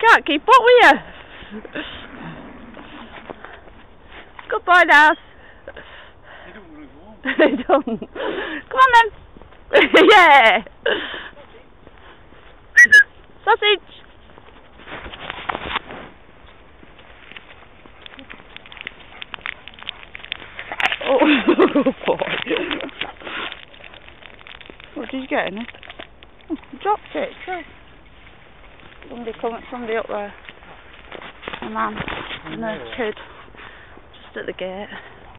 can't keep up with you. Goodbye, Naz. You don't want to go home. I don't. Come on then. Yeah. Sausage. Oh boy. What did you get in it? Oh, you dropped it. Somebody up there. A man and a kid just at the gate.